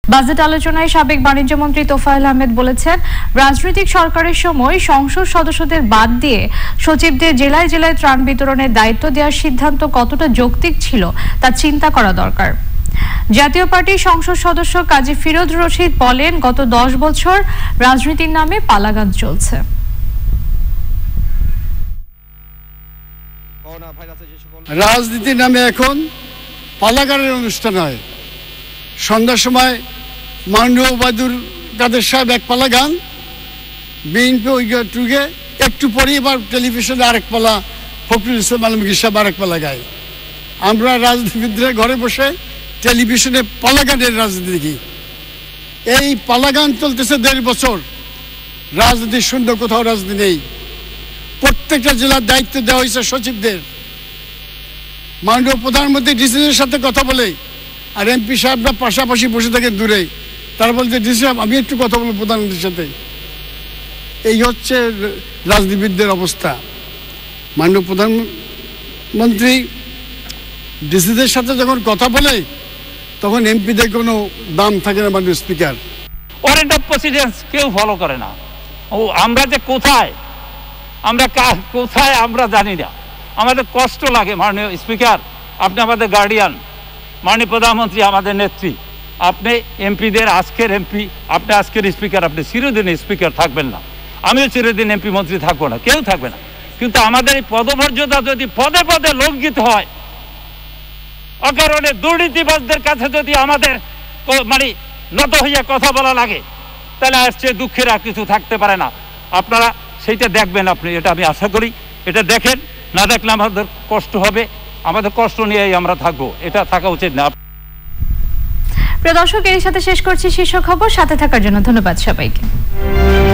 Budget আলোচনায় সাবেক বাণিজ্যমন্ত্রী তোফায়েল আহমেদ বলেছেন, রাজনৈতিক সরকারের সময় সংসদ সদস্যদের বাদ দিয়ে সচিবদের জেলায় জেলায় ত্রাণ বিতরণের দায়িত্ব দেওয়ার সিদ্ধান্ত কতটা যৌক্তিক ছিল তা চিন্তা করা দরকার। জাতীয় পার্টির সংসদ সদস্য কাজী ফিরোজ রশিদ বলেন, গত 10 বছর রাজনীতির নামে পালাগান চলছে। রাজনীতির নামে এখন পালাগানের অনুষ্ঠান হয়। সন্ধ্যার সময় মাননীয় ওবায়দুল কাদের সাহেব এক পালা গান, বিএনপি ওই টুকে একটু পরে এবার টেলিভিশনে আরেক পালা, ফখরুল ইসলাম আলমগীর সাহেব আরেক পালা গায়। আমরা রাজনীতিবিদরা ঘরে বসে টেলিভিশনে পালাগানের রাজনীতি দেখি। এই পালাগান চলতেছে 1.5 বছর। রাজনীতির শূন্য, কোথাও রাজনীতি নেই। প্রত্যেকটা জেলার দায়িত্ব দেওয়া হয়েছে সচিবদের। মাননীয় প্রধানমন্ত্রী ডিসিদের সাথে কথা বলে, আর এমপি সাহেবরা পাশাপাশি বসে থাকেন দূরে। তারা বলছে, ডিসি সাহেব আমি একটু কথা বলবো প্রধানমন্ত্রীর সাথে। এই হচ্ছে রাজনীতিবিদদের অবস্থা। মাননীয় প্রধানমন্ত্রী ডিসিদের সাথে যখন কথা বলে, তখন এমপিদের কোনো দাম থাকে না। মাননীয় স্পিকার, ওয়ারেন্ট অফ প্রেসিডেন্স কেউ ফলো করে না। ও আমরা যে কোথায় আমরা জানি না। আমাদের কষ্ট লাগে। মাননীয় স্পিকার, আপনি আমাদের গার্ডিয়ান, মাননীয় প্রধানমন্ত্রী আমাদের নেত্রী, আপনি এমপিদের আজকের এমপি, আপনি আজকের স্পিকার, আপনি চিরদিন স্পিকার থাকবেন না, আমিও চিরদিন এমপি মন্ত্রী থাকবো না, কেউ থাকবে না। কিন্তু আমাদের এই পদমর্যাদা যদি পদে পদে লঙ্ঘিত হয়, অকারণে দুর্নীতিবাজদের কাছে যদি আমাদের মানে নত হইয়া কথা বলা লাগে, তাহলে আসছে দুঃখের আর কিছু থাকতে পারে না। আপনারা সেইটা দেখবেন, আপনি এটা আমি আশা করি। এটা দেখেন, না দেখলে আমাদের কষ্ট হবে। আমাদের কষ্ট নিয়েই আমরা থাকবো, এটা থাকা উচিত না। প্রিয় দর্শক, এর সাথে শেষ করছি শীর্ষ খবর। সাথে থাকার জন্য ধন্যবাদ সবাইকে।